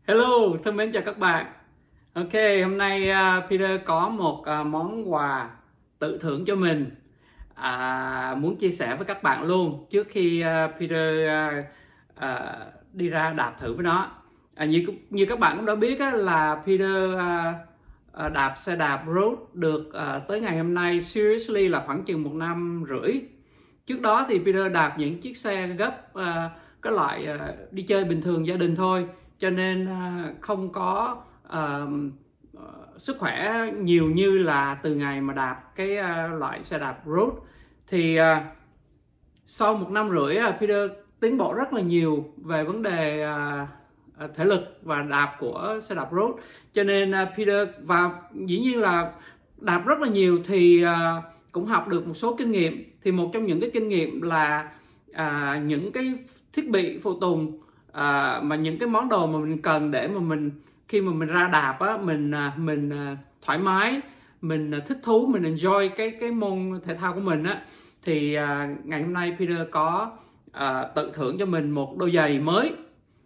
Hello, thân mến chào các bạn. Ok, hôm nay Peter có một món quà tự thưởng cho mình, muốn chia sẻ với các bạn luôn trước khi Peter đi ra đạp thử với nó. Như các bạn cũng đã biết là Peter đạp xe đạp road được tới ngày hôm nay, seriously là khoảng chừng 1 năm rưỡi. Trước đó thì Peter đạp những chiếc xe gấp, cái loại đi chơi bình thường gia đình thôi, cho nên không có sức khỏe nhiều như là từ ngày mà đạp cái loại xe đạp road. Thì sau 1 năm rưỡi Peter tiến bộ rất là nhiều về vấn đề thể lực và đạp của xe đạp road, cho nên Peter, và dĩ nhiên là đạp rất là nhiều thì cũng học được một số kinh nghiệm. Thì một trong những cái kinh nghiệm là những cái thiết bị phụ tùng, mà những cái món đồ mà mình cần để mà mình khi mà mình ra đạp mình thoải mái, mình thích thú, mình enjoy cái môn thể thao của mình thì ngày hôm nay Peter có tự thưởng cho mình một đôi giày mới,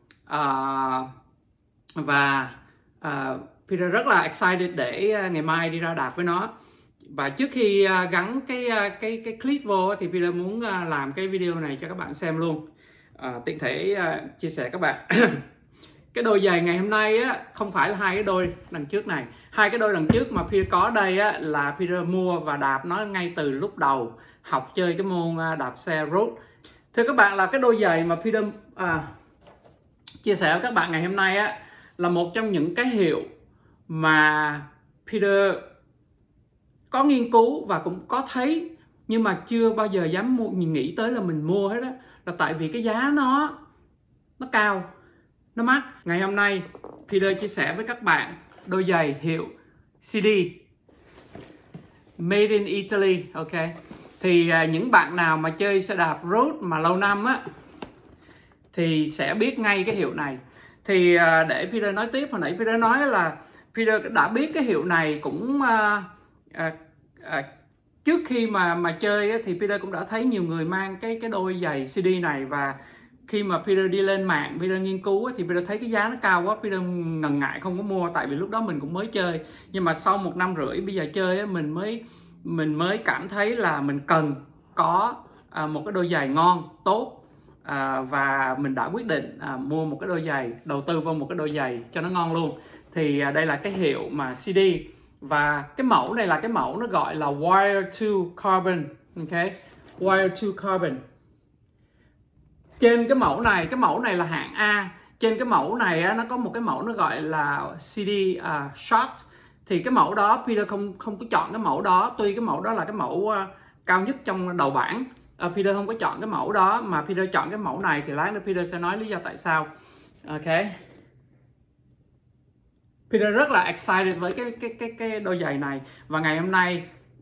và Peter rất là excited để ngày mai đi ra đạp với nó. Và trước khi gắn cái clip vô thì Peter muốn làm cái video này cho các bạn xem luôn, tiện thể chia sẻ các bạn. Cái đôi giày ngày hôm nay không phải là hai cái đôi đằng trước này. Hai cái đôi đằng trước mà Peter có đây là Peter mua và đạp nó ngay từ lúc đầu học chơi cái môn đạp xe road. Thưa các bạn, là cái đôi giày mà Peter chia sẻ với các bạn ngày hôm nay là một trong những cái hiệu mà Peter có nghiên cứu và cũng có thấy, nhưng mà chưa bao giờ dám nghĩ tới là mình mua hết là tại vì cái giá nó cao, nó mắc. Ngày hôm nay Peter chia sẻ với các bạn đôi giày hiệu CD, Made in Italy. Ok, thì những bạn nào mà chơi xe đạp road mà lâu năm thì sẽ biết ngay cái hiệu này. Thì để Peter nói tiếp, hồi nãy Peter nói là Peter đã biết cái hiệu này cũng trước khi mà chơi thì Peter cũng đã thấy nhiều người mang cái đôi giày CD này. Và khi mà Peter đi lên mạng, Peter nghiên cứu thì Peter thấy cái giá nó cao quá, Peter ngần ngại không có mua, tại vì lúc đó mình cũng mới chơi. Nhưng mà sau 1 năm rưỡi bây giờ chơi mình mới cảm thấy là mình cần có một cái đôi giày ngon, tốt, và mình đã quyết định mua một cái đôi giày, đầu tư vào một cái đôi giày cho nó ngon luôn. Thì đây là cái hiệu mà CD, và cái mẫu này là cái mẫu nó gọi là Wire to Carbon. Ok, Wire to Carbon. Trên cái mẫu này là hạng A. Trên cái mẫu này nó có một cái mẫu nó gọi là CD Short. Thì cái mẫu đó Peter không có chọn cái mẫu đó, tuy cái mẫu đó là cái mẫu cao nhất trong đầu bảng. Peter không có chọn cái mẫu đó mà Peter chọn cái mẫu này, thì lát nữa Peter sẽ nói lý do tại sao. Ok, Peter rất là excited với cái đôi giày này, và ngày hôm nay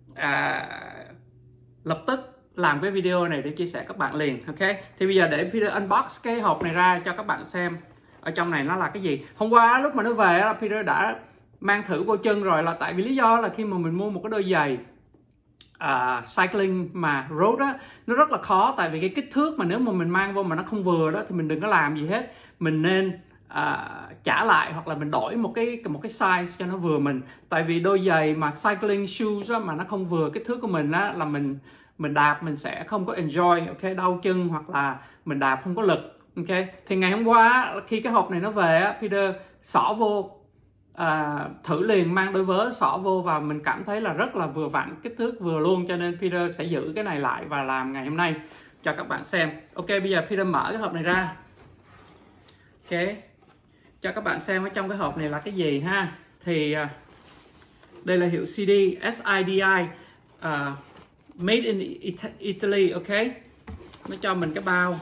lập tức làm cái video này để chia sẻ các bạn liền. Ok, thì bây giờ để Peter unbox cái hộp này ra cho các bạn xem ở trong này nó là cái gì. Hôm qua lúc mà nó về là Peter đã mang thử vô chân rồi, là tại vì lý do là khi mà mình mua một cái đôi giày cycling mà road nó rất là khó, tại vì cái kích thước mà nếu mà mình mang vô mà nó không vừa đó thì mình đừng có làm gì hết, mình nên trả lại hoặc là mình đổi một cái size cho nó vừa mình. Tại vì đôi giày mà cycling shoes mà nó không vừa kích thước của mình là mình đạp mình sẽ không có enjoy, ok, đau chân hoặc là mình đạp không có lực. Ok, thì ngày hôm qua khi cái hộp này nó về Peter xỏ vô, thử liền, mang đôi vớ xỏ vô, và mình cảm thấy là rất là vừa vặn, kích thước vừa luôn, cho nên Peter sẽ giữ cái này lại và làm ngày hôm nay cho các bạn xem. Ok, bây giờ Peter mở cái hộp này ra. Ok, cho các bạn xem ở trong cái hộp này là cái gì ha. Thì đây là hiệu CD, SIDI, Made in Italy. Ok, nó cho mình cái bao,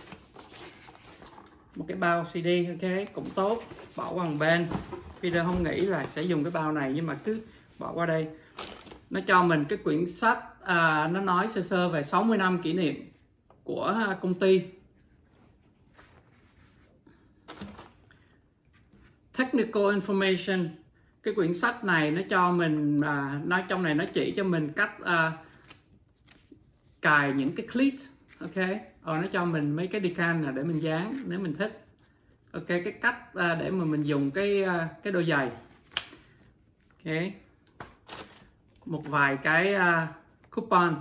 một cái bao CD. Ok, cũng tốt, bỏ qua một bên. Peter không nghĩ là sẽ dùng cái bao này, nhưng mà cứ bỏ qua đây. Nó cho mình cái quyển sách, nó nói sơ sơ về 60 năm kỷ niệm của công ty. Technical information. Cái quyển sách này nó cho mình, nói trong này nó chỉ cho mình cách cài những cái clip. Ok, nó cho mình mấy cái decal để mình dán nếu mình thích. Ok, cái cách để mà mình dùng cái đôi giày. Ok, một vài cái coupon.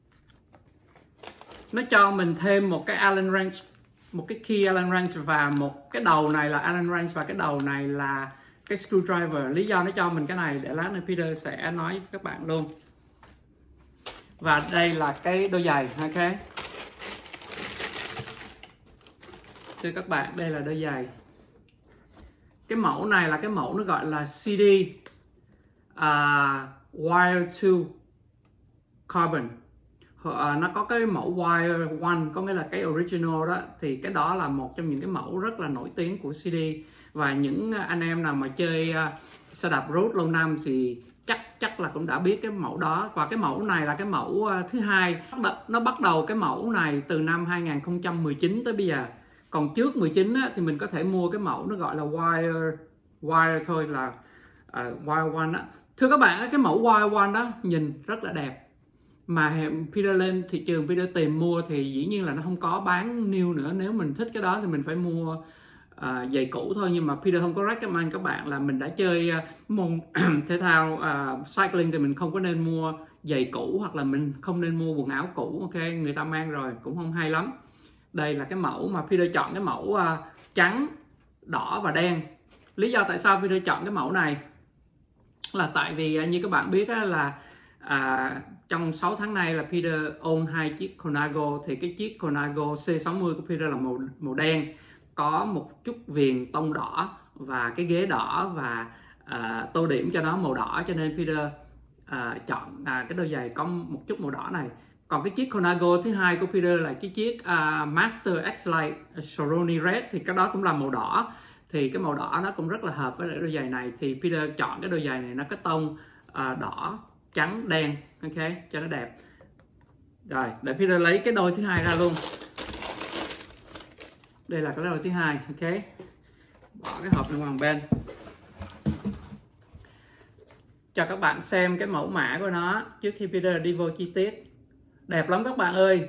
Nó cho mình thêm một cái Allen wrench, một cái key Allen wrench, và một cái đầu này là Allen wrench và cái đầu này là cái screwdriver. Lý do nó cho mình cái này để lát nữa Peter sẽ nói với các bạn luôn. Và đây là cái đôi giày. Ok, thưa các bạn, đây là đôi giày. Cái mẫu này là cái mẫu nó gọi là CD Wire 2 Carbon. Nó có cái mẫu Wire 1, có nghĩa là cái original đó. Thì cái đó là một trong những cái mẫu rất là nổi tiếng của CD. Và những anh em nào mà chơi xe đạp road lâu năm thì chắc là cũng đã biết cái mẫu đó. Và cái mẫu này là cái mẫu thứ hai. Nó bắt đầu cái mẫu này từ năm 2019 tới bây giờ. Còn trước 19 á, thì mình có thể mua cái mẫu nó gọi là Wire thôi, là Wire 1 á. Thưa các bạn, cái mẫu Wire 1 đó nhìn rất là đẹp. Mà Peter lên thị trường Peter tìm mua thì dĩ nhiên là nó không có bán new nữa. Nếu mình thích cái đó thì mình phải mua giày cũ thôi. Nhưng mà Peter không có recommend các bạn là mình đã chơi môn thể thao cycling thì mình không có nên mua giày cũ, hoặc là mình không nên mua quần áo cũ. Ok, người ta mang rồi cũng không hay lắm. Đây là cái mẫu mà Peter chọn, cái mẫu trắng, đỏ và đen. Lý do tại sao Peter chọn cái mẫu này là tại vì như các bạn biết là trong 6 tháng nay là Peter own 2 chiếc Colnago. Thì cái chiếc Colnago C60 của Peter là màu đen, có một chút viền tông đỏ và cái ghế đỏ, và tô điểm cho nó màu đỏ, cho nên Peter chọn cái đôi giày có một chút màu đỏ này. Còn cái chiếc Colnago thứ hai của Peter là cái chiếc Master X-Lite Soroni Red, thì cái đó cũng là màu đỏ. Thì cái màu đỏ nó cũng rất là hợp với lại đôi giày này. Thì Peter chọn cái đôi giày này, nó có tông đỏ, trắng, đen. Ok, cho nó đẹp. Rồi, để Peter lấy cái đôi thứ hai ra luôn. Đây là cái đôi thứ hai. Ok, bỏ cái hộp này qua một bên, cho các bạn xem cái mẫu mã của nó trước khi Peter đi vô chi tiết. Đẹp lắm các bạn ơi,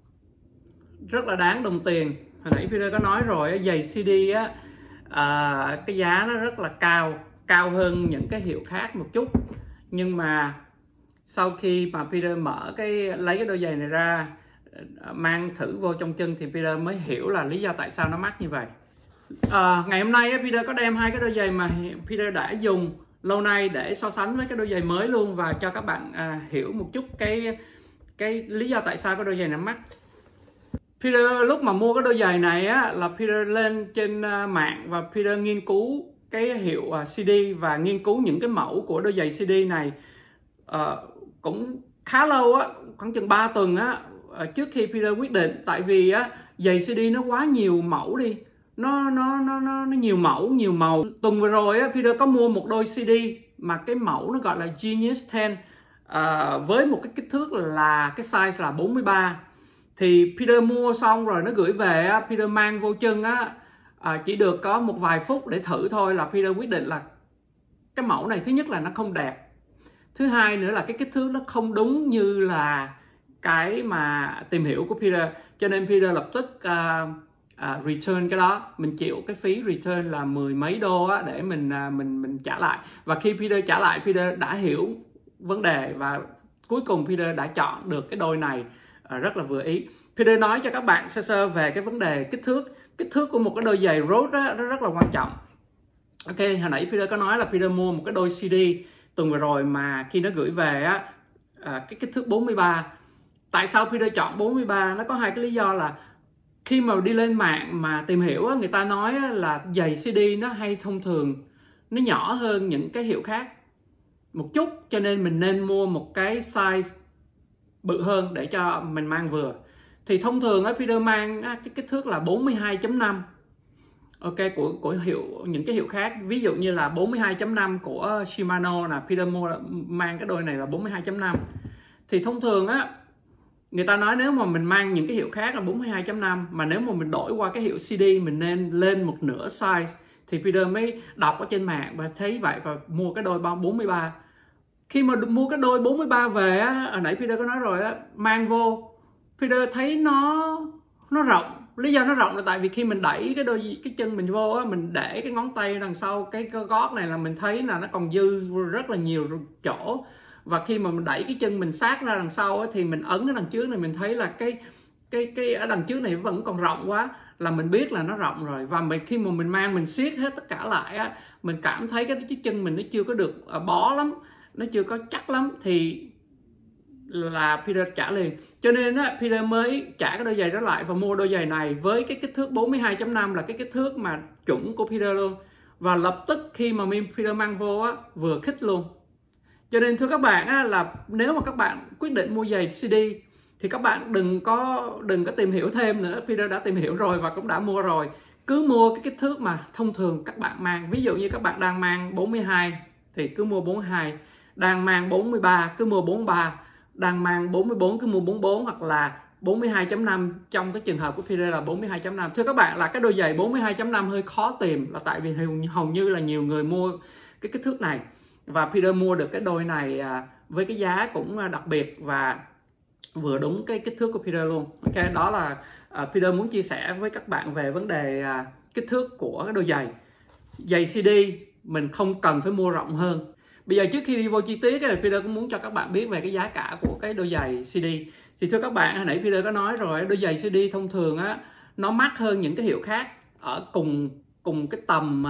rất là đáng đồng tiền. Hồi nãy Peter có nói rồi, giày CD á, cái giá nó rất là cao hơn những cái hiệu khác một chút. Nhưng mà sau khi mà Peter lấy cái đôi giày này ra, mang thử vô trong chân, thì Peter mới hiểu là lý do tại sao nó mắc như vậy. Ngày hôm nay Peter có đem hai cái đôi giày mà Peter đã dùng lâu nay để so sánh với cái đôi giày mới luôn, và cho các bạn hiểu một chút cái lý do tại sao cái đôi giày này mắc. Peter lúc mà mua cái đôi giày này là Peter lên trên mạng và Peter nghiên cứu cái hiệu CD và nghiên cứu những cái mẫu của đôi giày CD này cũng khá lâu khoảng chừng 3 tuần trước khi Peter quyết định. Tại vì giày CD nó quá nhiều mẫu đi, nó nhiều mẫu nhiều màu. Tuần vừa rồi Peter có mua một đôi CD mà cái mẫu nó gọi là Genius 10 với một cái kích thước là cái size là 43. Thì Peter mua xong rồi nó gửi về, Peter mang vô chân chỉ được có một vài phút để thử thôi là Peter quyết định là cái mẫu này thứ nhất là nó không đẹp, thứ hai nữa là cái kích thước nó không đúng như là cái mà tìm hiểu của Peter. Cho nên Peter lập tức return cái đó. Mình chịu cái phí return là 10 mấy đô để mình trả lại. Và khi Peter trả lại, Peter đã hiểu vấn đề và cuối cùng Peter đã chọn được cái đôi này rất là vừa ý. Peter nói cho các bạn sơ sơ về cái vấn đề kích thước. Kích thước của một cái đôi giày road nó rất là quan trọng. Ok, hồi nãy Peter có nói là Peter mua một cái đôi CD tuần vừa rồi mà khi nó gửi về cái kích thước 43. Tại sao Peter chọn 43? Nó có hai cái lý do là khi mà đi lên mạng mà tìm hiểu người ta nói là giày CD nó hay thông thường nó nhỏ hơn những cái hiệu khác một chút, cho nên mình nên mua một cái size bự hơn để cho mình mang vừa. Thì thông thường Peter mang cái kích thước là 42.5. Ok, của những cái hiệu khác, ví dụ như là 42.5 của Shimano là Peter mang cái đôi này là 42.5. Thì thông thường người ta nói nếu mà mình mang những cái hiệu khác là 42.5, mà nếu mà mình đổi qua cái hiệu CD mình nên lên một nửa size. Thì Peter mới đọc ở trên mạng và thấy vậy và mua cái đôi 43. Khi mà mua cái đôi 43 về hồi nãy Peter có nói rồi mang vô, Peter thấy nó rộng, Lý do nó rộng là tại vì khi mình đẩy cái chân mình vô á, mình để cái ngón tay đằng sau cái gót này là mình thấy là nó còn dư rất là nhiều chỗ. Và khi mà mình đẩy cái chân mình sát ra đằng sau á, thì mình ấn cái đằng trước này, mình thấy là cái ở đằng trước này vẫn còn rộng quá, là mình biết là nó rộng rồi. Và khi mà mình mang, mình siết hết tất cả lại á, mình cảm thấy cái chân mình nó chưa có được bó lắm, nó chưa có chắc lắm, thì là Peter trả liền. Cho nên á, Peter mới trả cái đôi giày đó lại và mua đôi giày này với cái kích thước 42.5 là cái kích thước mà chuẩn của Peter luôn. Và lập tức khi mà Peter mang vô á, vừa khít luôn. Cho nên thưa các bạn á, là nếu mà các bạn quyết định mua giày CD thì các bạn đừng có tìm hiểu thêm nữa. Peter đã tìm hiểu rồi và cũng đã mua rồi. Cứ mua cái kích thước mà thông thường các bạn mang. Ví dụ như các bạn đang mang 42 thì cứ mua 42, đang mang 43 cứ mua 43, đang mang 44 cứ mua 44, hoặc là 42.5 trong cái trường hợp của Peter là 42.5. Thưa các bạn, là cái đôi giày 42.5 hơi khó tìm, là tại vì hầu như là nhiều người mua cái kích thước này. Và Peter mua được cái đôi này với cái giá cũng đặc biệt và vừa đúng cái kích thước của Peter luôn. Ok, đó là Peter muốn chia sẻ với các bạn về vấn đề kích thước của cái đôi giày. Giày CD mình không cần phải mua rộng hơn. Bây giờ trước khi đi vô chi tiết thì Peter cũng muốn cho các bạn biết về cái giá cả của cái đôi giày CD. Thì thưa các bạn, hồi nãy Peter có nói rồi, đôi giày CD thông thường á, nó mắc hơn những cái hiệu khác ở cùng cái tầm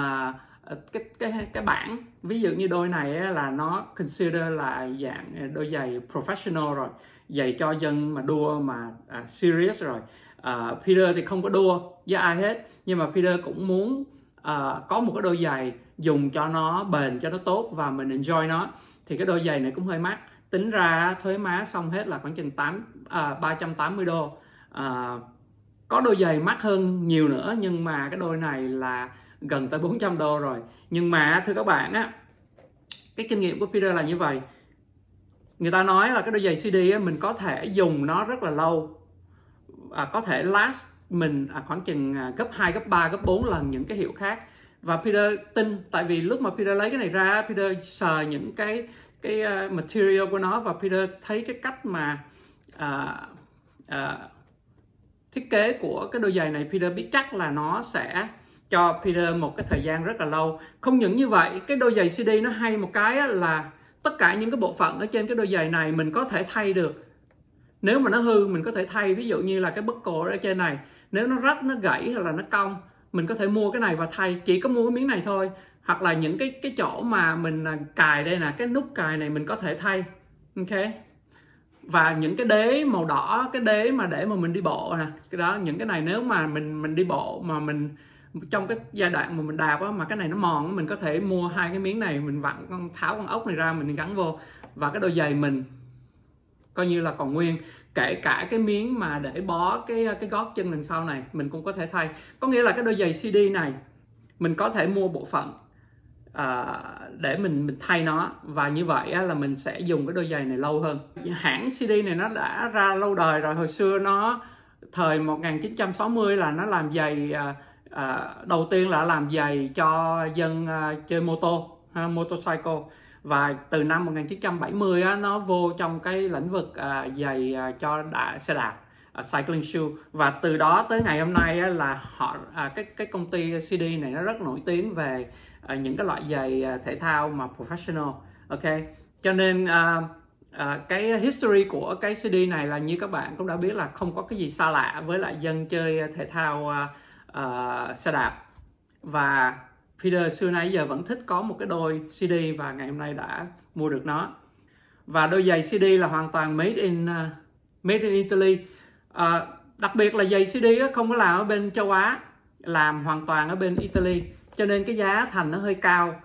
cái bảng. Ví dụ như đôi này á, là nó consider là dạng đôi giày professional rồi, giày cho dân mà đua mà serious rồi. Peter thì không có đua với ai hết, nhưng mà Peter cũng muốn có một cái đôi giày dùng cho nó bền, cho nó tốt và mình enjoy nó. Thì cái đôi giày này cũng hơi mắc, tính ra thuế má xong hết là khoảng chừng 380 đô. Có đôi giày mắc hơn nhiều nữa, nhưng mà cái đôi này là gần tới 400 đô rồi. Nhưng mà thưa các bạn á, cái kinh nghiệm của Peter là như vậy. Người ta nói là cái đôi giày CD á, mình có thể dùng nó rất là lâu, có thể last mình khoảng chừng gấp 2, gấp 3, gấp 4 lần những cái hiệu khác. Và Peter tin, tại vì lúc mà Peter lấy cái này ra, Peter sờ những cái material của nó và Peter thấy cái cách mà thiết kế của cái đôi giày này, Peter biết chắc là nó sẽ cho Peter một cái thời gian rất là lâu. Không những như vậy, cái đôi giày CD nó hay một cái là tất cả những cái bộ phận ở trên cái đôi giày này mình có thể thay được. Nếu mà nó hư mình có thể thay, ví dụ như là cái buckle ở trên này, nếu nó rách, nó gãy hoặc là nó cong, mình có thể mua cái này và thay, chỉ có mua cái miếng này thôi. Hoặc là những cái chỗ mà mình cài đây nè, cái nút cài này mình có thể thay. Ok. Và những cái đế màu đỏ, cái đế mà để mà mình đi bộ nè, cái đó, những cái này nếu mà mình đi bộ mà mình trong cái giai đoạn mà mình đạp á, mà cái này nó mòn, mình có thể mua hai cái miếng này, mình vặn tháo con ốc này ra, mình gắn vô, và cái đôi giày mình coi như là còn nguyên. Kể cả cái miếng mà để bó cái gót chân đằng sau này mình cũng có thể thay. Có nghĩa là cái đôi giày CD này mình có thể mua bộ phận để mình thay nó, và như vậy là mình sẽ dùng cái đôi giày này lâu hơn. Hãng CD này nó đã ra lâu đời rồi. Hồi xưa nó thời 1960 là nó làm giày đầu tiên là làm giày cho dân chơi mô tô, motorcycle. Và từ năm 1970 nó vô trong cái lĩnh vực giày cho xe đạp, cycling shoe. Và từ đó tới ngày hôm nay là họ cái công ty CD này nó rất nổi tiếng về những cái loại giày thể thao mà professional. Ok, cho nên cái history của cái CD này là như các bạn cũng đã biết là không có cái gì xa lạ với lại dân chơi thể thao xe đạp. Và Peter xưa nay giờ vẫn thích có một cái đôi CD và ngày hôm nay đã mua được nó. Và đôi giày CD là hoàn toàn made in Italy. Đặc biệt là giày CD không có làm ở bên châu Á, làm hoàn toàn ở bên Italy, cho nên cái giá thành nó hơi cao.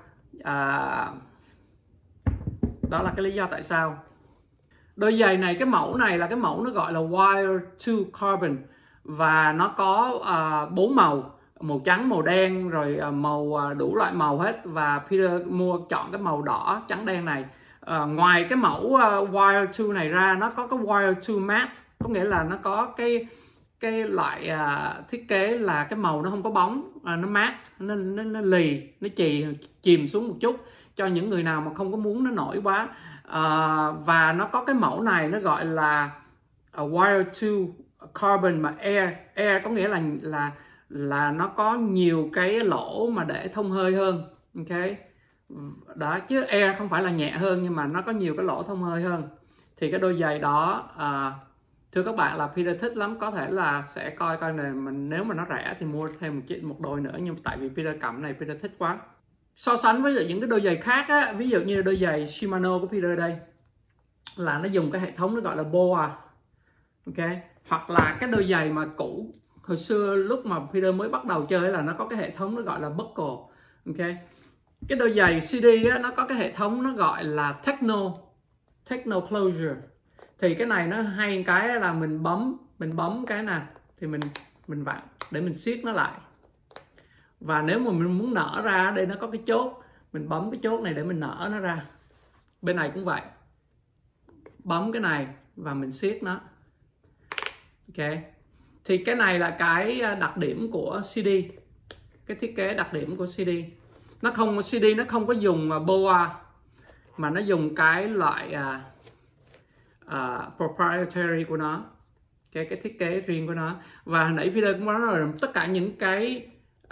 Đó là cái lý do tại sao. Đôi giày này, cái mẫu này là cái mẫu nó gọi là Wire 2 Carbon, và nó có 4 màu: màu trắng, màu đen, rồi màu đủ loại màu hết. Và Peter chọn cái màu đỏ trắng đen này. Ngoài cái mẫu Wire 2 này ra, nó có cái Wire 2 Matte, có nghĩa là nó có cái loại thiết kế là cái màu nó không có bóng, nó matte, nó lì, nó chìm xuống một chút cho những người nào mà không có muốn nó nổi quá. Và nó có cái mẫu này nó gọi là Wire 2 carbon mà air có nghĩa là nó có nhiều cái lỗ mà để thông hơi hơn. Ok, đó, chứ air không phải là nhẹ hơn, nhưng mà nó có nhiều cái lỗ thông hơi hơn. Thì cái đôi giày đó thưa các bạn là Peter thích lắm. Có thể là sẽ coi này, mình nếu mà nó rẻ thì mua thêm một đôi nữa, nhưng tại vì Peter cầm này Peter thích quá. So sánh với những cái đôi giày khác á, ví dụ như đôi giày Shimano của Peter đây là nó dùng cái hệ thống nó gọi là BOA. Ok, hoặc là cái đôi giày mà cũ hồi xưa lúc mà Peter mới bắt đầu chơi là nó có cái hệ thống nó gọi là buckle. Ok, cái đôi giày CD á, nó có cái hệ thống nó gọi là techno closure. Thì cái này nó hay cái là mình bấm cái nè thì mình vặn để mình siết nó lại. Và nếu mà mình muốn nở ra, đây nó có cái chốt, mình bấm cái chốt này để mình nở nó ra. Bên này cũng vậy, bấm cái này và mình siết nó. Ok, thì cái này là cái đặc điểm của CD, cái thiết kế đặc điểm của CD. CD nó không có dùng BOA mà nó dùng cái loại proprietary của nó, cái thiết kế riêng của nó. Và hồi nãy Peter cũng nói rồi, tất cả những cái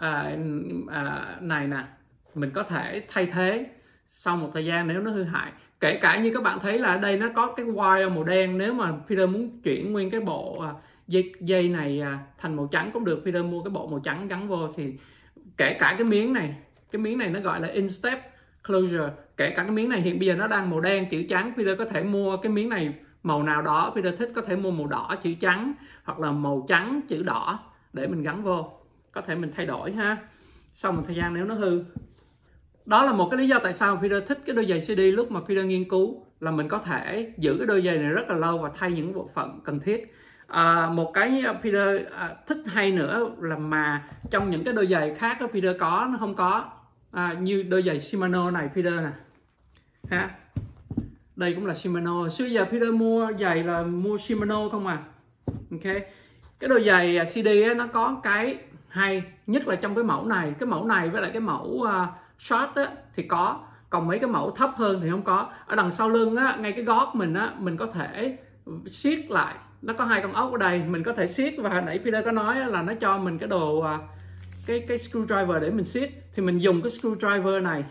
này nè mình có thể thay thế sau một thời gian nếu nó hư hại. Kể cả như các bạn thấy là ở đây nó có cái wire màu đen, nếu mà Peter muốn chuyển nguyên cái bộ dây này thành màu trắng cũng được, Peter mua cái bộ màu trắng gắn vô. Thì kể cả cái miếng này nó gọi là instep closure, kể cả cái miếng này hiện bây giờ nó đang màu đen chữ trắng, Peter có thể mua cái miếng này màu nào đó Peter thích, có thể mua màu đỏ chữ trắng hoặc là màu trắng chữ đỏ để mình gắn vô, có thể mình thay đổi ha sau một thời gian nếu nó hư. Đó là một cái lý do tại sao Peter thích cái đôi giày CD. Lúc mà Peter nghiên cứu là mình có thể giữ cái đôi giày này rất là lâu và thay những bộ phận cần thiết. Một cái Peter thích hay nữa là mà trong những cái đôi giày khác đó Peter có nó không có, như đôi giày Shimano này Peter nè ha, đây cũng là Shimano. Hồi xưa giờ Peter mua giày là mua Shimano không à. Ok, cái đôi giày CD á, nó có cái hay nhất là trong cái mẫu này với lại cái mẫu short á, thì có, còn mấy cái mẫu thấp hơn thì không có. Ở đằng sau lưng á, ngay cái gót mình á, mình có thể siết lại, nó có hai con ốc ở đây, mình có thể siết. Và nãy Peter có nói là nó cho mình cái đồ cái screwdriver để mình siết, thì mình dùng cái screwdriver này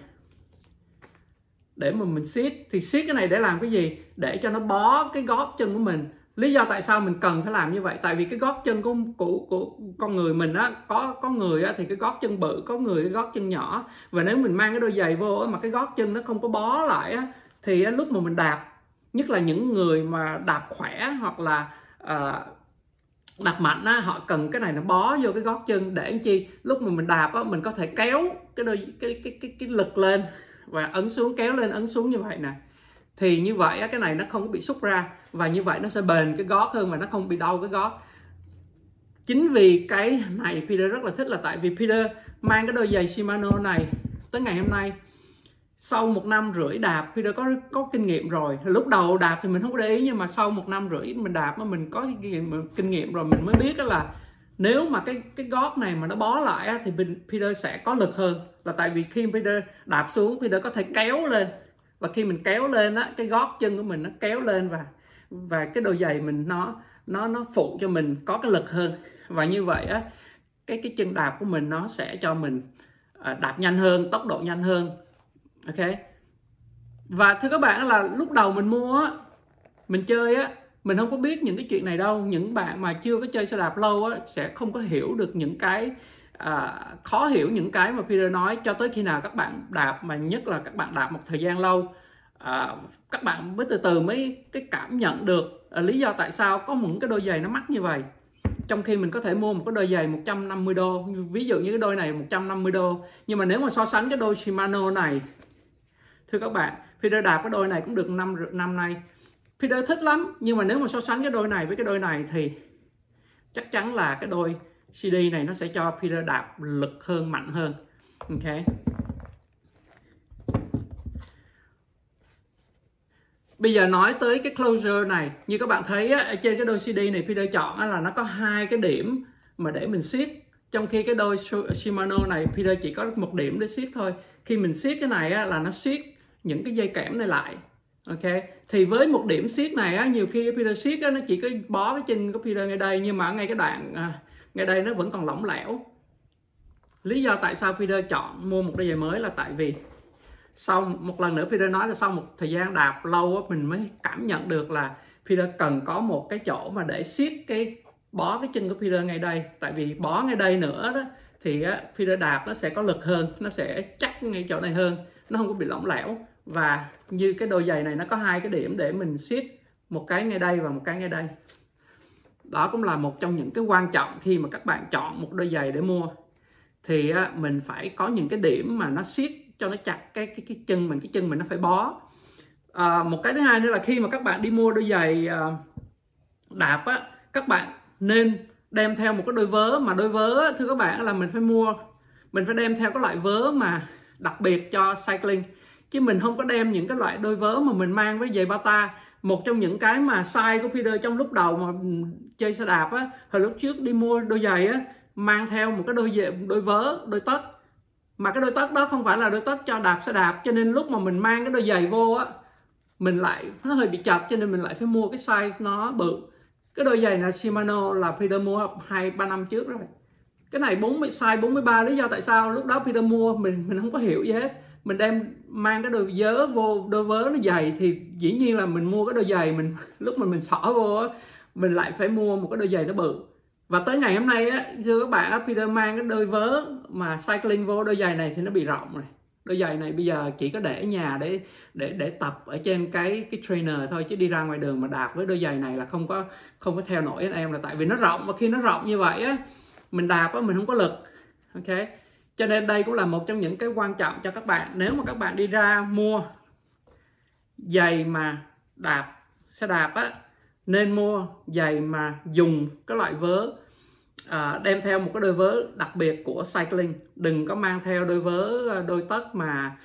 để mà mình siết. Thì siết cái này để làm cái gì? Để cho nó bó cái gót chân của mình. Lý do tại sao mình cần phải làm như vậy? Tại vì cái gót chân của con người mình á, có người á thì cái gót chân bự, có người cái gót chân nhỏ. Và nếu mình mang cái đôi giày vô á, mà cái gót chân nó không có bó lại á, thì lúc mà mình đạp, nhất là những người mà đạp khỏe hoặc là đạp mạnh á, họ cần cái này nó bó vô cái gót chân để chi lúc mà mình đạp á, mình có thể kéo cái lực lên và ấn xuống, kéo lên ấn xuống như vậy nè. Thì như vậy á, cái này nó không có bị xúc ra, và như vậy nó sẽ bền cái gót hơn và nó không bị đau cái gót. Chính vì cái này Peter rất là thích, là tại vì Peter mang cái đôi giày Shimano này tới ngày hôm nay sau 1 năm rưỡi đạp. Peter có kinh nghiệm rồi. Lúc đầu đạp thì mình không có để ý, nhưng mà sau 1 năm rưỡi mình đạp mình có kinh nghiệm rồi, mình mới biết là nếu mà cái gót này mà nó bó lại á, thì Peter sẽ có lực hơn. Là tại vì khi Peter đạp xuống, Peter có thể kéo lên, và khi mình kéo lên á, cái gót chân của mình nó kéo lên, và cái đôi giày mình nó phụ cho mình có cái lực hơn. Và như vậy á, cái chân đạp của mình nó sẽ cho mình đạp nhanh hơn, tốc độ nhanh hơn. Ok. Và thưa các bạn là lúc đầu mình mua á, mình chơi á, mình không có biết những cái chuyện này đâu. Những bạn mà chưa có chơi xe đạp lâu á sẽ không có hiểu được những cái khó hiểu những cái mà Peter nói, cho tới khi nào các bạn đạp, mà nhất là các bạn đạp một thời gian lâu, các bạn mới từ từ mới cái cảm nhận được lý do tại sao có những cái đôi giày nó mắc như vậy, trong khi mình có thể mua một cái đôi giày 150 đô. Ví dụ như cái đôi này 150 đô, nhưng mà nếu mà so sánh cái đôi Shimano này, thưa các bạn, Peter đạp cái đôi này cũng được năm nay, Peter thích lắm. Nhưng mà nếu mà so sánh cái đôi này với cái đôi này thì chắc chắn là cái đôi CD này nó sẽ cho Peter đạp lực hơn, mạnh hơn. Ok. Bây giờ nói tới cái closure này, như các bạn thấy á, ở trên cái đôi CD này Peter chọn á, là nó có 2 cái điểm mà để mình siết. Trong khi cái đôi Shimano này Peter chỉ có 1 điểm để siết thôi. Khi mình siết cái này á, là nó siết những cái dây kẽm này lại, Ok, thì với một điểm siết này á, nhiều khi Peter siết á, nó chỉ có bó cái chân của Peter ngay đây, nhưng mà ngay cái đoạn ngay đây nó vẫn còn lỏng lẻo. Lý do tại sao Peter chọn mua một đôi giày mới là tại vì sau một lần nữa Peter nói là sau một thời gian đạp lâu á, mình mới cảm nhận được là Peter cần có một cái chỗ mà để siết bó cái chân của Peter ngay đây. Tại vì bó ngay đây nữa đó thì Peter đạp nó sẽ có lực hơn, nó sẽ chắc ngay chỗ này hơn, nó không có bị lỏng lẻo. Và như cái đôi giày này nó có hai cái điểm để mình siết, một cái ngay đây và một cái ngay đây. Đó cũng là một trong những cái quan trọng khi mà các bạn chọn một đôi giày để mua, thì mình phải có những cái điểm mà nó siết cho nó chặt cái chân mình, cái chân mình nó phải bó. Một cái thứ hai nữa là khi mà các bạn đi mua đôi giày đạp á, các bạn nên đem theo một cái đôi vớ, mà đôi vớ thưa các bạn là mình phải đem theo cái loại vớ mà đặc biệt cho cycling, chứ mình không có đem những cái loại đôi vớ mà mình mang với giày bata. Một trong những cái mà sai của Peter trong lúc đầu mà chơi xe đạp á, hồi lúc trước đi mua đôi giày á, mang theo một cái đôi vớ, đôi tất, mà cái đôi tất đó không phải là đôi tất cho đạp xe đạp, cho nên lúc mà mình mang cái đôi giày vô á, nó hơi bị chật, cho nên mình lại phải mua cái size nó bự. Cái đôi giày là Shimano là Peter mua 2-3 năm trước rồi. Cái này size 43, lý do tại sao lúc đó Peter mua mình không có hiểu gì hết. Mình đem mang cái đôi vớ vô, đôi vớ nó dày thì dĩ nhiên là mình mua cái đôi giày lúc mà mình xỏ vô á, mình lại phải mua một cái đôi giày nó bự. Và tới ngày hôm nay á, thưa các bạn, Peter mang cái đôi vớ mà cycling vô đôi giày này thì nó bị rộng rồi. Đôi giày này bây giờ chỉ có để ở nhà để tập ở trên cái trainer thôi, chứ đi ra ngoài đường mà đạp với đôi giày này là không có theo nổi anh em, là tại vì nó rộng, và khi nó rộng như vậy á, mình đạp á mình không có lực. Ok, cho nên đây cũng là một trong những cái quan trọng cho các bạn. Nếu mà các bạn đi ra mua giày mà xe đạp á, nên mua giày mà dùng cái loại vớ, đem theo một cái đôi vớ đặc biệt của cycling. Đừng có mang theo đôi vớ, đôi tất mà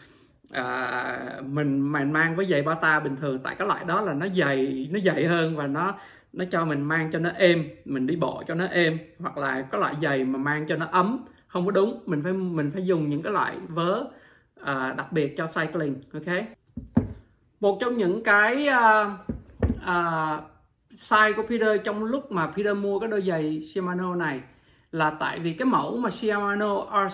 mình mang với giày bata bình thường, tại cái loại đó là nó dày hơn, và nó cho mình mang cho nó êm, mình đi bộ cho nó êm. Hoặc là cái loại giày mà mang cho nó ấm, không có đúng. Mình phải dùng những cái loại vớ đặc biệt cho cycling. Ok, một trong những cái sai của Peter trong lúc mà Peter mua cái đôi giày Shimano này là tại vì cái mẫu mà Shimano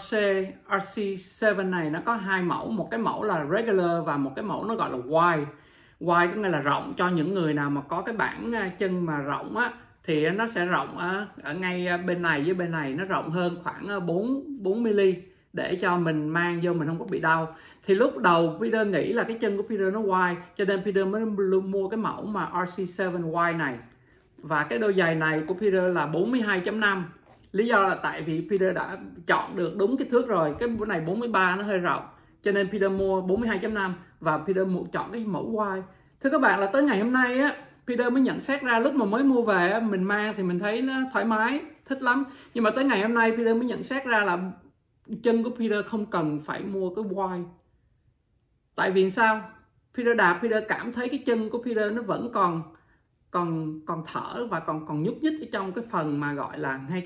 RC7 này nó có hai mẫu, một cái mẫu là regular và một cái mẫu nó gọi là wide. Wide có nghĩa là rộng, cho những người nào mà có cái bảng chân mà rộng á, thì nó sẽ rộng ở ngay bên này với bên này, nó rộng hơn khoảng 4mm để cho mình mang vô mình không có bị đau. Thì lúc đầu Peter nghĩ là cái chân của Peter nó wide, cho nên Peter mới mua cái mẫu mà RC7 wide này. Và cái đôi giày này của Peter là 42.5. Lý do là tại vì Peter đã chọn được đúng cái thước rồi. Cái bữa này 43 nó hơi rộng, cho nên Peter mua 42.5 và Peter chọn cái mẫu wide. Thưa các bạn, là tới ngày hôm nay á, Peter mới nhận xét ra, lúc mà mới mua về mình mang thì mình thấy nó thoải mái, thích lắm. Nhưng mà tới ngày hôm nay Peter mới nhận xét ra là chân của Peter không cần phải mua cái wide. Tại vì sao? Peter đạp, Peter cảm thấy cái chân của Peter nó vẫn còn thở và còn nhúc nhích ở trong cái phần mà gọi là ngay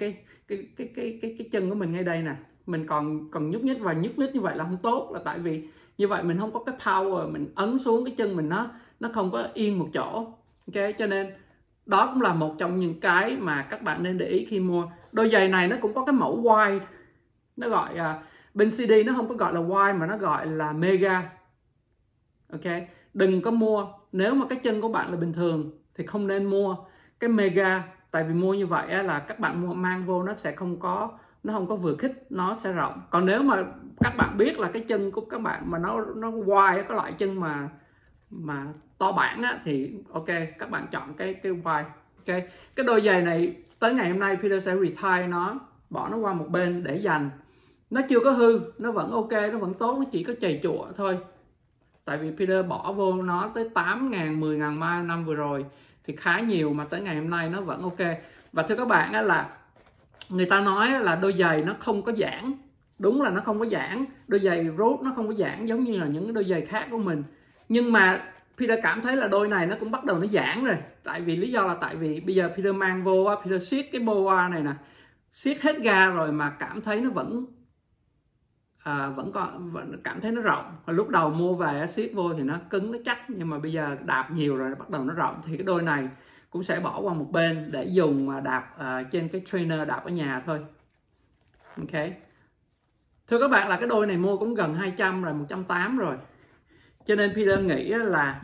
cái chân của mình ngay đây nè. Mình còn nhúc nhích, và nhúc nhích như vậy là không tốt, là tại vì như vậy mình không có cái power, mình ấn xuống cái chân mình nó không có yên một chỗ. Ok, cho nên đó cũng là một trong những cái mà các bạn nên để ý khi mua. Đôi giày này nó cũng có cái mẫu wide, nó gọi bên CD nó không có gọi là wide mà nó gọi là mega. Ok, đừng có mua, nếu mà cái chân của bạn là bình thường thì không nên mua cái mega, tại vì mua như vậy là các bạn mang vô nó không có vừa khít, nó sẽ rộng. Còn nếu mà các bạn biết là cái chân của các bạn mà nó wide, cái loại chân mà to bản á, thì ok, các bạn chọn cái wide. Ok, cái đôi giày này tới ngày hôm nay Peter sẽ retire nó, bỏ nó qua một bên để dành. Nó chưa có hư, nó vẫn ok, nó vẫn tốt, nó chỉ có chày chụa thôi. Tại vì Peter bỏ vô nó tới 8.000, 10.000 mile năm vừa rồi thì khá nhiều, mà tới ngày hôm nay nó vẫn ok. Và thưa các bạn là người ta nói là đôi giày nó không có giãn. Đúng là nó không có giãn, đôi giày road nó không có giãn giống như là những đôi giày khác của mình. Nhưng mà Peter cảm thấy là đôi này nó cũng bắt đầu nó giãn rồi. Tại vì lý do là tại vì bây giờ Peter mang vô, Peter siết cái boa này nè, siết hết ga rồi mà cảm thấy nó vẫn vẫn cảm thấy nó rộng. Lúc đầu mua về siết vô thì nó cứng, nó chắc, nhưng mà bây giờ đạp nhiều rồi bắt đầu nó rộng, thì cái đôi này cũng sẽ bỏ qua một bên để dùng mà đạp trên cái trainer, đạp ở nhà thôi. Ok, thưa các bạn, là cái đôi này mua cũng gần 200 rồi, 180 rồi, cho nên Peter nghĩ là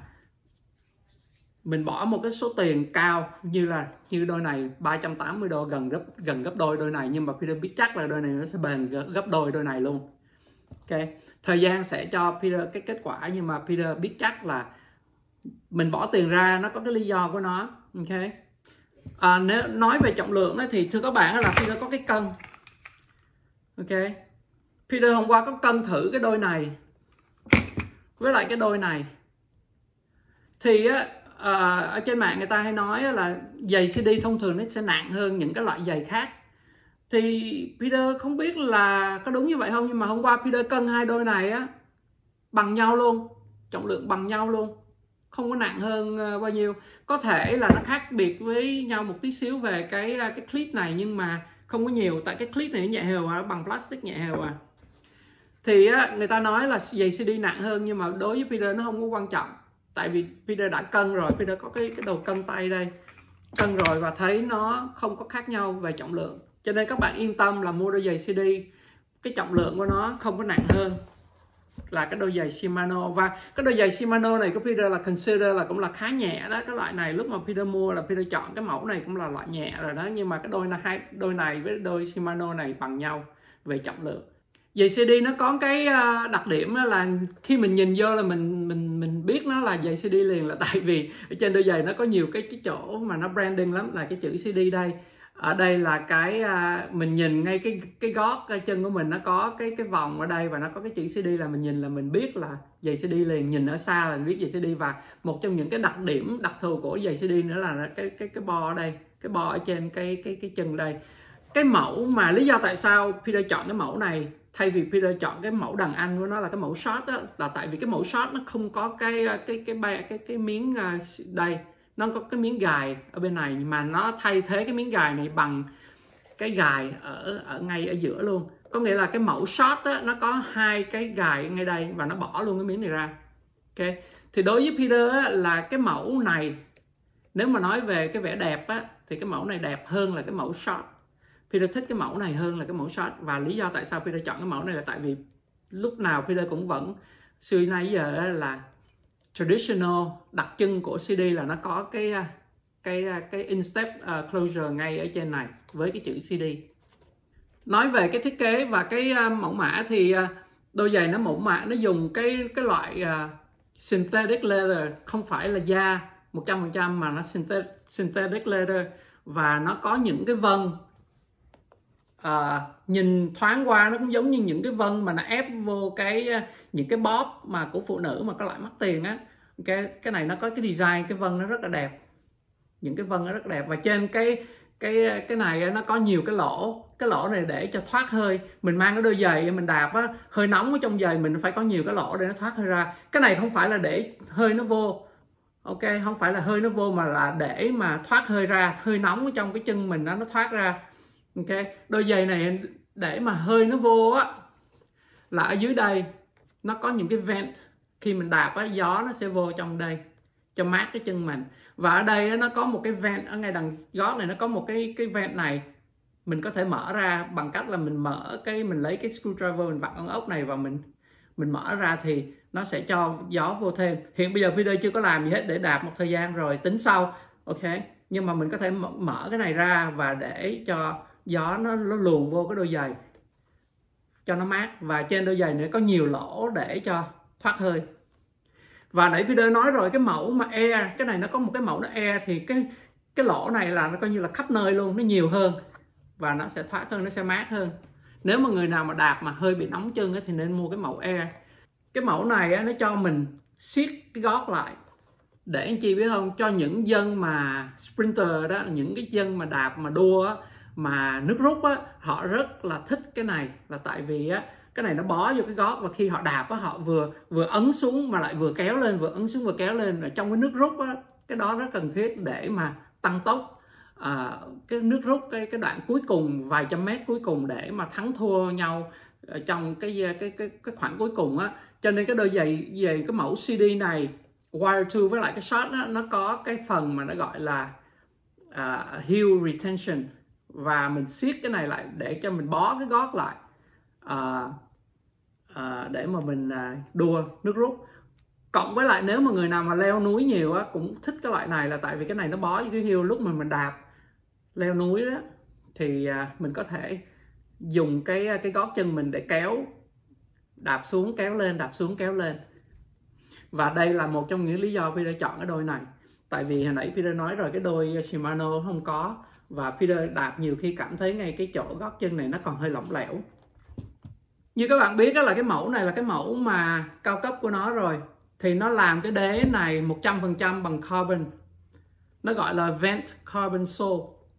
mình bỏ một cái số tiền cao như đôi này 380 đô, gần gấp đôi đôi này, nhưng mà Peter biết chắc là đôi này nó sẽ bền gấp đôi đôi này luôn. Ok, thời gian sẽ cho Peter cái kết quả, nhưng mà Peter biết chắc là mình bỏ tiền ra nó có cái lý do của nó. Ok, nếu nói về trọng lượng thì thưa các bạn là Peter có cái cân. Ok, Peter hôm qua có cân thử cái đôi này với lại cái đôi này, thì ở trên mạng người ta hay nói là giày CD thông thường nó sẽ nặng hơn những cái loại giày khác. Thì Peter không biết là có đúng như vậy không, nhưng mà hôm qua Peter cân hai đôi này bằng nhau luôn, trọng lượng bằng nhau luôn, không có nặng hơn bao nhiêu. Có thể là nó khác biệt với nhau một tí xíu về cái clip này, nhưng mà không có nhiều, tại cái clip này nhẹ hều bằng plastic nhẹ hều Thì người ta nói là giày CD nặng hơn, nhưng mà đối với Peter nó không có quan trọng, tại vì Peter đã cân rồi, Peter có cái đầu cân tay đây, cân rồi và thấy nó không có khác nhau về trọng lượng, cho nên các bạn yên tâm là mua đôi giày CD, cái trọng lượng của nó không có nặng hơn là cái đôi giày Shimano. Và cái đôi giày Shimano này của Peter là consider là cũng là khá nhẹ đó. Cái loại này lúc mà Peter mua là Peter chọn cái mẫu này cũng là loại nhẹ rồi đó, nhưng mà cái đôi này với đôi Shimano này bằng nhau về trọng lượng. Giày CD nó có cái đặc điểm là khi mình nhìn vô là mình biết nó là giày CD liền, là tại vì ở trên đôi giày nó có nhiều cái chỗ mà nó branding lắm, là cái chữ CD đây. Ở đây là cái mình nhìn ngay cái gót chân của mình, nó có cái vòng ở đây và nó có cái chữ CD, là mình nhìn là mình biết là giày CD liền, nhìn ở xa là mình biết giày CD. Và một trong những cái đặc điểm đặc thù của giày CD nữa là cái bo ở đây, cái bo ở trên cái chân đây. Cái mẫu mà lý do tại sao Peter chọn cái mẫu này thay vì Peter chọn cái mẫu đàn anh của nó là cái mẫu short đó, là tại vì cái mẫu short nó không có cái miếng đây, nó có cái miếng gài ở bên này, mà nó thay thế cái miếng gài này bằng cái gài ở ngay ở giữa luôn. Có nghĩa là cái mẫu short đó, nó có hai cái gài ngay đây và nó bỏ luôn cái miếng này ra. Ok, thì đối với Peter là cái mẫu này, nếu mà nói về cái vẻ đẹp thì cái mẫu này đẹp hơn là cái mẫu short. Peter thích cái mẫu này hơn là cái mẫu short. Và lý do tại sao Peter chọn cái mẫu này là tại vì lúc nào Peter cũng vẫn xưa nay giờ là traditional, đặc trưng của CD là nó có cái instep closure ngay ở trên này với cái chữ CD. Nói về cái thiết kế và cái mẫu mã thì đôi giày nó mẫu mã, nó dùng cái loại synthetic leather, không phải là da 100% mà nó synthetic leather, và nó có những cái vân nhìn thoáng qua nó cũng giống như những cái vân mà nó ép vô những cái bóp mà của phụ nữ mà có loại mắc tiền á. Cái này nó có cái design, cái vân nó rất là đẹp, những cái vân nó rất đẹp. Và trên cái này nó có nhiều cái lỗ này để cho thoát hơi. Mình mang cái đôi giày mình đạp hơi nóng ở trong giày mình phải có nhiều cái lỗ để nó thoát hơi ra. Cái này không phải là để hơi nó vô, ok, không phải là hơi nó vô mà là để mà thoát hơi ra, hơi nóng ở trong cái chân mình nó thoát ra. Ok, đôi giày này để mà hơi nó vô là ở dưới đây nó có những cái vent, khi mình đạp gió nó sẽ vô trong đây cho mát cái chân mình. Và ở đây nó có một cái vent ở ngay đằng gót này, nó có một cái vent này, mình có thể mở ra bằng cách là mình mình lấy cái screwdriver, mình vặn con ốc này và mình mở ra thì nó sẽ cho gió vô thêm. Hiện bây giờ video chưa có làm gì hết, để đạp một thời gian rồi tính sau. Ok, nhưng mà mình có thể mở cái này ra và để cho gió nó luồn vô cái đôi giày cho nó mát. Và trên đôi giày này có nhiều lỗ để cho thoát hơi. Và nãy video nói rồi, cái mẫu mà Air, cái này nó có một cái mẫu nó Air thì cái lỗ này là nó coi như là khắp nơi luôn, nó nhiều hơn và nó sẽ thoát hơn, nó sẽ mát hơn. Nếu mà người nào mà đạp mà hơi bị nóng chân thì nên mua cái mẫu Air. Cái mẫu này nó cho mình siết cái gót lại, để anh chị biết không, cho những dân mà sprinter đó, những cái dân mà đạp mà đua mà nước rút họ rất là thích cái này, là tại vì cái này nó bó vô cái gót, và khi họ đạp họ vừa ấn xuống mà lại vừa kéo lên, vừa ấn xuống vừa kéo lên. Ở trong cái nước rút cái đó rất cần thiết để mà tăng tốc cái nước rút, cái đoạn cuối cùng, vài trăm mét cuối cùng để mà thắng thua nhau ở trong cái khoảng cuối cùng á. Cho nên cái đôi giày về cái mẫu CD này Wire 2 với lại cái short đó, nó có cái phần mà nó gọi là heel retention, và mình siết cái này lại để cho mình bó cái gót lại để mà mình đua nước rút. Cộng với lại nếu mà người nào mà leo núi nhiều á cũng thích cái loại này, là tại vì cái này nó bó với cái heel, lúc mà mình đạp leo núi đó thì mình có thể dùng cái gót chân mình để kéo, đạp xuống kéo lên, đạp xuống kéo lên. Và đây là một trong những lý do Peter chọn cái đôi này. Tại vì hồi nãy Peter nói rồi, cái đôi Shimano không có, và Peter đạp nhiều khi cảm thấy ngay cái chỗ gót chân này nó còn hơi lỏng lẻo. Như các bạn biết đó, là cái mẫu này là cái mẫu mà cao cấp của nó rồi. Thì nó làm cái đế này 100% bằng carbon. Nó gọi là vent carbon sole.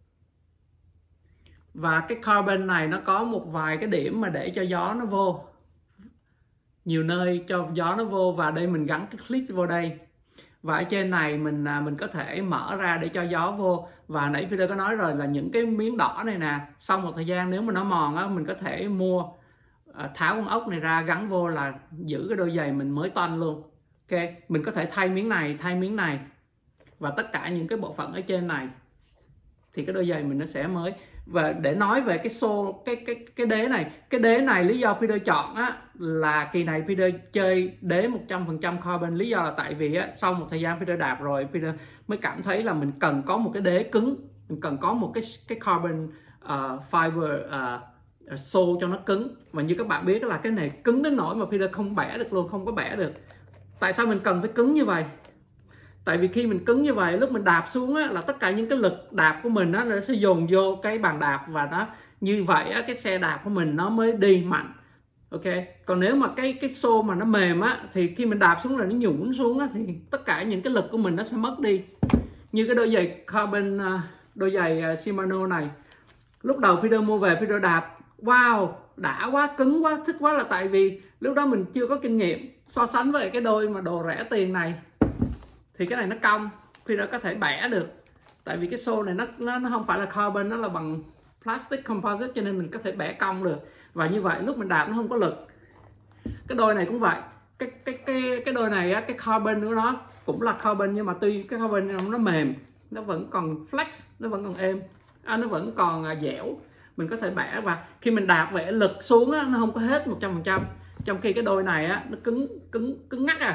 Và cái carbon này nó có một vài cái điểm mà để cho gió nó vô, nhiều nơi cho gió nó vô. Và đây mình gắn cái clip vô đây, và ở trên này mình có thể mở ra để cho gió vô. Và nãy Peter có nói rồi là những cái miếng đỏ này nè, sau một thời gian nếu mà nó mòn á, mình có thể mua tháo con ốc này ra gắn vô là giữ cái đôi giày mình mới toanh luôn. Ok, mình có thể thay miếng này và tất cả những cái bộ phận ở trên này thì cái đôi giày mình nó sẽ mới. Và để nói về cái xô, cái đế này lý do Peter chọn á, là kỳ này Peter chơi đế 100% carbon. Lý do là tại vì á, sau một thời gian Peter đạp rồi, Peter mới cảm thấy là mình cần có một cái đế cứng, mình cần có một cái carbon fiber xô cho nó cứng. Và như các bạn biết là cái này cứng đến nỗi mà Peter không bẻ được luôn, không có bẻ được. Tại sao mình cần phải cứng như vậy? Tại vì khi mình cứng như vậy, lúc mình đạp xuống á, là tất cả những cái lực đạp của mình á, nó sẽ dồn vô cái bàn đạp, và nó như vậy á, cái xe đạp của mình nó mới đi mạnh. Ok, còn nếu mà cái xô mà nó mềm á, thì khi mình đạp xuống là nó nhũn xuống á, thì tất cả những cái lực của mình nó sẽ mất đi. Như cái đôi giày carbon, đôi giày Shimano này, lúc đầu Peter mua về Peter đạp, wow, đã quá, cứng quá, thích quá, là tại vì lúc đó mình chưa có kinh nghiệm. So sánh với cái đôi mà đồ rẻ tiền này thì cái này nó cong, Peter có thể bẻ được. Tại vì cái xô này nó không phải là carbon, nó là bằng plastic composite, cho nên mình có thể bẻ cong được. Và như vậy lúc mình đạp nó không có lực. Cái đôi này cũng vậy. Cái đôi này á, cái carbon của nó cũng là carbon, nhưng mà tuy cái carbon nó mềm, nó vẫn còn flex, nó vẫn còn êm, nó vẫn còn dẻo, mình có thể bẻ. Và khi mình đạp về lực xuống á, nó không có hết 100%. Trong khi cái đôi này á, nó cứng ngắc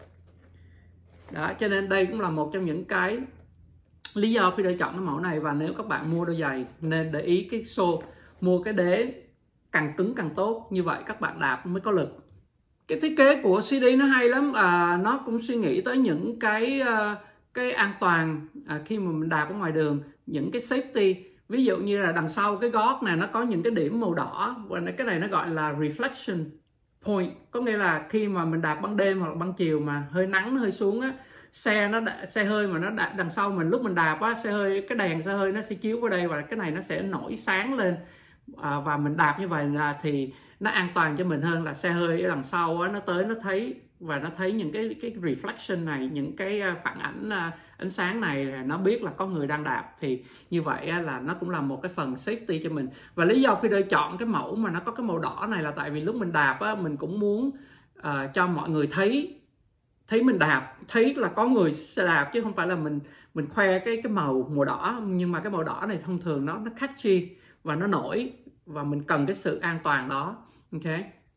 đó, cho nên đây cũng là một trong những cái lý do Peter chọn cái mẫu này. Và nếu các bạn mua đôi giày nên để ý cái xô, mua cái đế càng cứng càng tốt, như vậy các bạn đạp mới có lực. Cái thiết kế của CD nó hay lắm, nó cũng suy nghĩ tới những cái an toàn khi mà mình đạp ở ngoài đường, những cái safety. Ví dụ như là đằng sau cái gót này nó có những cái điểm màu đỏ, và cái này nó gọi là reflection point, có nghĩa là khi mà mình đạp ban đêm hoặc là ban chiều mà hơi nắng nó hơi xuống á, xe hơi mà nó đằng sau mình, lúc mình đạp á, cái đèn xe hơi nó sẽ chiếu vào đây, và cái này nó sẽ nổi sáng lên. Và mình đạp như vậy là thì nó an toàn cho mình hơn là xe hơi ở đằng sau á, nó tới nó thấy, và nó thấy những cái reflection này, những cái phản ảnh ánh sáng này, nó biết là có người đang đạp. Thì như vậy là nó cũng là một cái phần safety cho mình. Và lý do Peter chọn cái mẫu mà nó có cái màu đỏ này là tại vì lúc mình đạp á, mình cũng muốn cho mọi người thấy mình đạp, thấy là có người sẽ đạp, chứ không phải là mình khoe cái màu đỏ. Nhưng mà cái màu đỏ này thông thường nó catchy và nó nổi, và mình cần cái sự an toàn đó. Ok.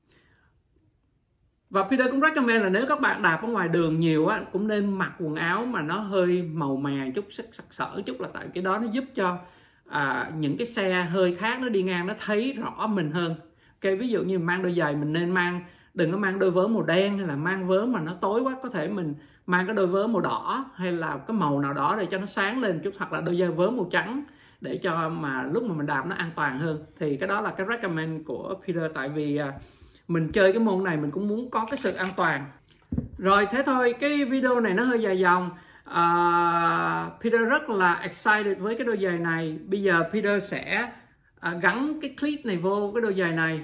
Và Peter cũng recommend là nếu các bạn đạp ở ngoài đường nhiều á, cũng nên mặc quần áo mà nó hơi màu mè chút, sặc sỡ chút, là tại cái đó nó giúp cho những cái xe hơi khác nó đi ngang nó thấy rõ mình hơn. Ok, ví dụ như mang đôi giày mình nên đừng có mang đôi vớ màu đen, hay là mang vớ mà nó tối quá, có thể mình mang cái đôi vớ màu đỏ hay là cái màu nào đó để cho nó sáng lên chút, hoặc là đôi giày vớ màu trắng để cho mà lúc mà mình đạp nó an toàn hơn. Thì cái đó là cái recommend của Peter, tại vì mình chơi cái môn này mình cũng muốn có cái sự an toàn. Rồi, thế thôi, cái video này nó hơi dài dòng. Peter rất là excited với cái đôi giày này. Bây giờ Peter sẽ gắn cái clip này vô cái đôi giày này,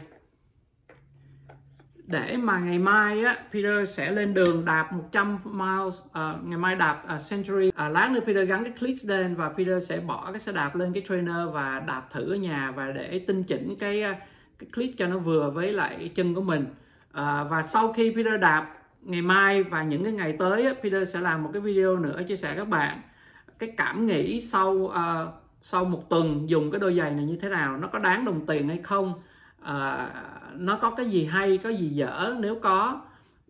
để mà ngày mai á, Peter sẽ lên đường đạp 100 miles, ngày mai đạp Century. Lát nữa Peter gắn cái clip lên, và Peter sẽ bỏ cái xe đạp lên cái trainer và đạp thử ở nhà, và để tinh chỉnh cái clip cho nó vừa với lại chân của mình. Và sau khi Peter đạp ngày mai và những cái ngày tới á, Peter sẽ làm một cái video nữa chia sẻ các bạn cái cảm nghĩ sau một tuần dùng cái đôi giày này như thế nào, nó có đáng đồng tiền hay không, nó có cái gì hay, có gì dở nếu có.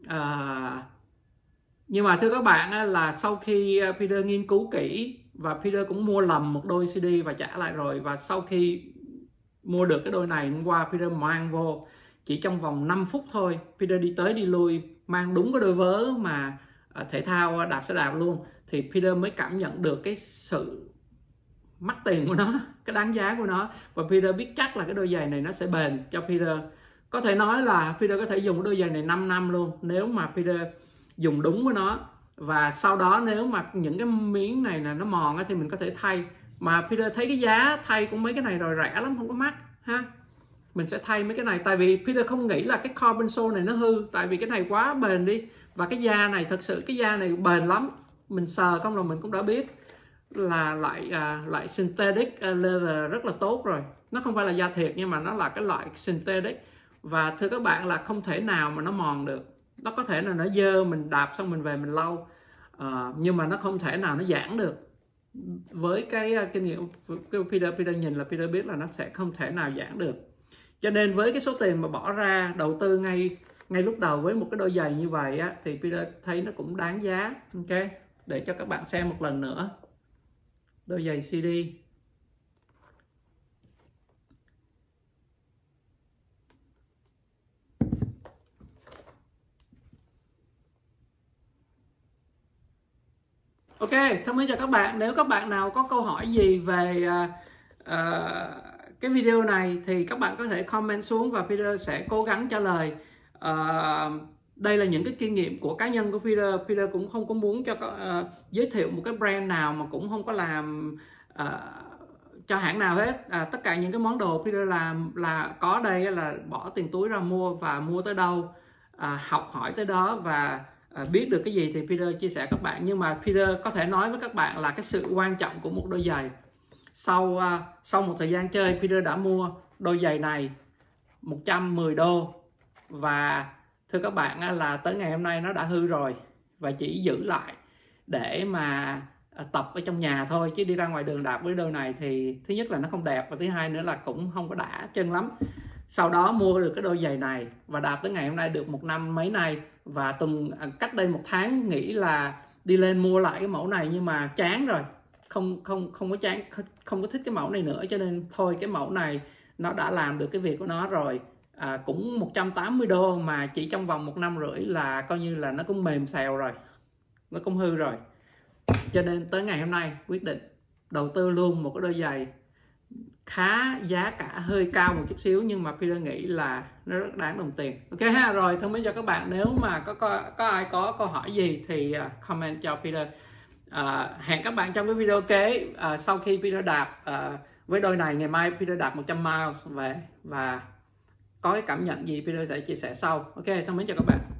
Nhưng mà thưa các bạn là sau khi Peter nghiên cứu kỹ và Peter cũng mua lầm một đôi CD và trả lại rồi, và sau khi mua được cái đôi này hôm qua Peter mang vô chỉ trong vòng 5 phút thôi, Peter đi tới đi lui mang đúng cái đôi vớ mà thể thao đạp xe đạp luôn, thì Peter mới cảm nhận được cái sự mắc tiền của nó, cái đáng giá của nó. Và Peter biết chắc là cái đôi giày này nó sẽ bền cho Peter. Có thể nói là Peter có thể dùng cái đôi giày này 5 năm luôn nếu mà Peter dùng đúng với nó. Và sau đó nếu mà những cái miếng này là nó mòn thì mình có thể thay. Mà Peter thấy cái giá thay của mấy cái này rồi rẻ lắm, không có mắc ha. Mình sẽ thay mấy cái này, tại vì Peter không nghĩ là cái carbon sole này nó hư, tại vì cái này quá bền đi. Và cái da này thật sự, cái da này bền lắm, mình sờ không là mình cũng đã biết là loại synthetic leather rất là tốt rồi. Nó không phải là da thiệt nhưng mà nó là cái loại synthetic. Và thưa các bạn là không thể nào mà nó mòn được. Nó có thể là nó dơ, mình đạp xong mình về mình lau, nhưng mà nó không thể nào nó giãn được. Với cái kinh nghiệm Peter nhìn là Peter biết là nó sẽ không thể nào giãn được. Cho nên với cái số tiền mà bỏ ra đầu tư ngay lúc đầu với một cái đôi giày như vậy á, thì Peter thấy nó cũng đáng giá. Ok, để cho các bạn xem một lần nữa đôi giày CD. Ok, thân mến chào các bạn. Nếu các bạn nào có câu hỏi gì về cái video này thì các bạn có thể comment xuống và Peter sẽ cố gắng trả lời. Đây là những cái kinh nghiệm của cá nhân của Peter. Peter cũng không có muốn cho giới thiệu một cái brand nào, mà cũng không có làm cho hãng nào hết. Tất cả những cái món đồ Peter làm là có đây là bỏ tiền túi ra mua, và mua tới đâu học hỏi tới đó, và biết được cái gì thì Peter chia sẻ các bạn. Nhưng mà Peter có thể nói với các bạn là cái sự quan trọng của một đôi giày. Sau một thời gian chơi, Peter đã mua đôi giày này 110 đô. Và thưa các bạn là tới ngày hôm nay nó đã hư rồi, và chỉ giữ lại để mà tập ở trong nhà thôi, chứ đi ra ngoài đường đạp với đôi này thì thứ nhất là nó không đẹp, và thứ hai nữa là cũng không có đã chân lắm. Sau đó mua được cái đôi giày này và đạp tới ngày hôm nay được 1 năm mấy nay. Và cách đây 1 tháng nghĩ là đi lên mua lại cái mẫu này, nhưng mà chán rồi, không có thích cái mẫu này nữa, cho nên thôi cái mẫu này nó đã làm được cái việc của nó rồi. Cũng 180 đô mà chỉ trong vòng 1 năm rưỡi là coi như là nó cũng mềm xèo rồi, nó cũng hư rồi. Cho nên tới ngày hôm nay quyết định đầu tư luôn một cái đôi giày khá giá cả hơi cao một chút xíu, nhưng mà Peter nghĩ là nó rất đáng đồng tiền. Ok ha, rồi thông báo cho các bạn. Nếu mà có ai có câu hỏi gì thì comment cho Peter. Hẹn các bạn trong cái video kế. Sau khi Peter đạp với đôi này, ngày mai Peter đạp 100 miles về, và có cái cảm nhận gì Peter sẽ chia sẻ sau. Ok, thông báo cho các bạn.